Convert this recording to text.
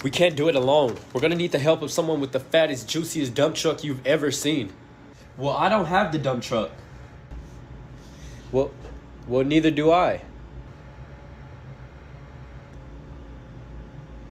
We can't do it alone. We're gonna need the help of someone with the fattest, juiciest dump truck you've ever seen. Well, I don't have the dump truck. Well, neither do I.